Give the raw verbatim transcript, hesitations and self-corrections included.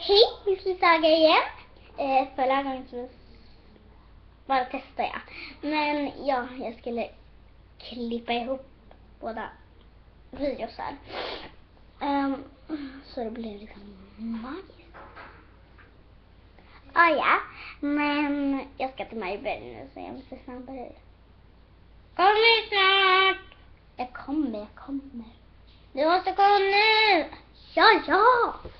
Hej, misslisaga igen. Eh, förra gången så bara testade jag. Men ja, jag skulle klippa ihop båda videosar. Um, så det blev liksom magiskt. Ah, ja, men jag ska till mariebarg nu så jag måste snabbare. Kommer snart! Jag kommer, jag kommer. Du måste komma nu! Ja, ja!